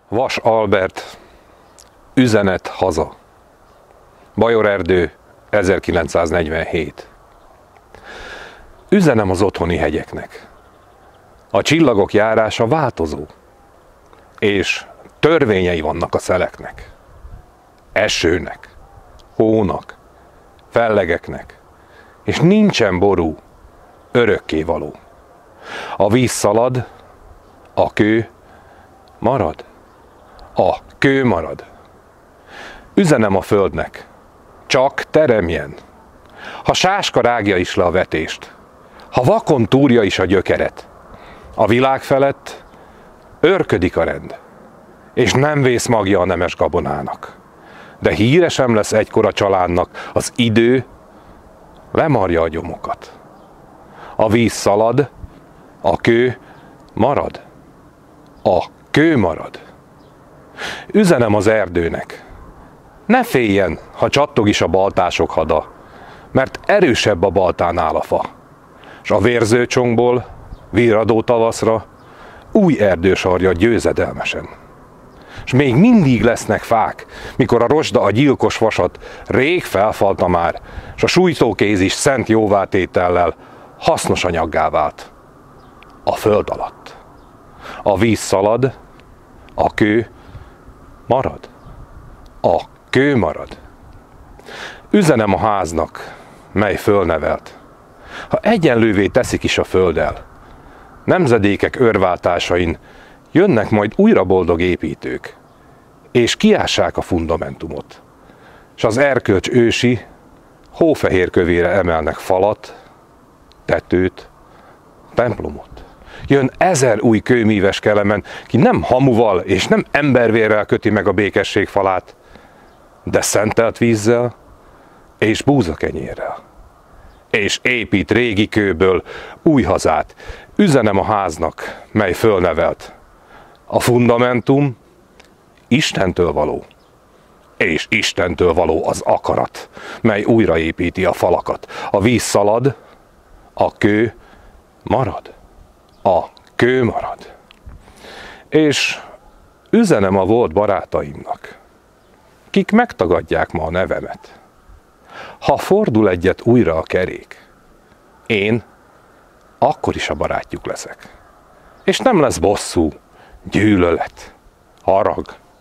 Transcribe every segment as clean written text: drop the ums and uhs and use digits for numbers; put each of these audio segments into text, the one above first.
Vas Albert, üzenet haza. Bajorerdő, 1947. Üzenem az otthoni hegyeknek. A csillagok járása változó, és törvényei vannak a szeleknek. Esőnek, hónak, fellegeknek, és nincsen ború, örökkévaló. A víz szalad, a kő marad, a kő marad. Üzenem a földnek, csak teremjen. Ha sáska rágja is le a vetést, ha vakon túrja is a gyökeret, a világ felett őrködik a rend, és nem vész magja a nemes gabonának. De híre sem lesz egykor a családnak, az idő lemarja a gyomokat. A víz szalad, a kő marad, a kő marad. Üzenem az erdőnek, ne féljen, ha csattog is a baltások hada, mert erősebb a baltánál a fa, s a vérző csongból virradó tavaszra új erdősarja győzedelmesen. S még mindig lesznek fák, mikor a rozsda a gyilkos vasat rég felfalta már, s a sújtókéz is szent jóvátétellel hasznos anyaggá vált a föld alatt. A víz szalad, a kő marad, a kő marad. Üzenem a háznak, mely fölnevelt, ha egyenlővé teszik is a földdel, nemzedékek örváltásain jönnek majd újra boldog építők, és kiássák a fundamentumot, s az erkölcs ősi hófehér kövére emelnek falat, tetőt, templomot. Jön 1000 új kőmíves kelemen, ki nem hamuval és nem embervérrel köti meg a békesség falát, de szentelt vízzel és búzakenyérrel. És épít régi kőből új hazát. Üzenem a háznak, mely fölnevelt. A fundamentum Istentől való, és Istentől való az akarat, mely újraépíti a falakat. A víz szalad, a kő marad, a kő marad. És üzenem a volt barátaimnak, kik megtagadják ma a nevemet. Ha fordul egyet újra a kerék, én akkor is a barátjuk leszek. És nem lesz bosszú, gyűlölet, harag.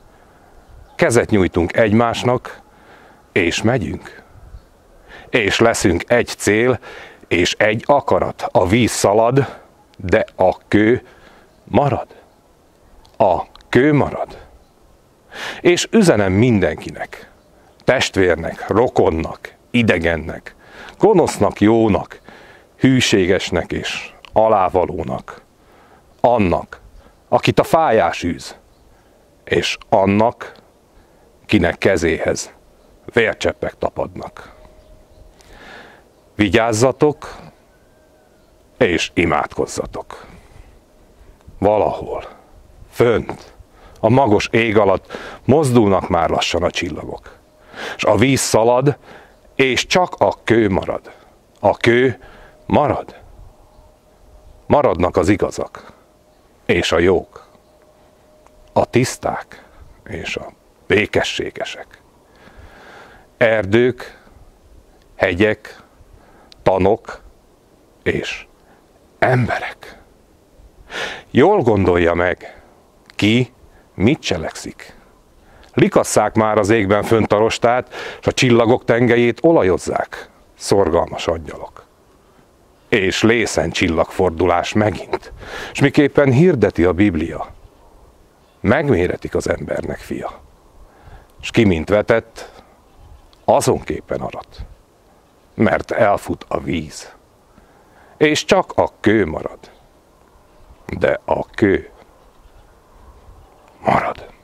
Kezet nyújtunk egymásnak, és megyünk. És leszünk egy cél, és egy akarat. A víz szalad, de a kő marad. A kő marad. És üzenem mindenkinek, testvérnek, rokonnak, idegennek, gonosznak, jónak, hűségesnek és alávalónak, annak, akit a fájás űz, és annak, kinek kezéhez vércseppek tapadnak. Vigyázzatok, és imádkozzatok. Valahol, fönt, a magos ég alatt mozdulnak már lassan a csillagok, és a víz szalad, és csak a kő marad. A kő marad. Maradnak az igazak, és a jók, a tiszták, és a békességesek. Erdők, hegyek, tanok, és emberek. Jól gondolja meg, ki mit cselekszik. Likasszák már az égben fönt a rostát, s a csillagok tengelyét olajozzák, szorgalmas angyalok. És lészen csillagfordulás megint, s miképpen hirdeti a Biblia, megméretik az embernek fia. S ki mint vetett, azonképpen arat, mert elfut a víz, és csak a kő marad, de a kő marad.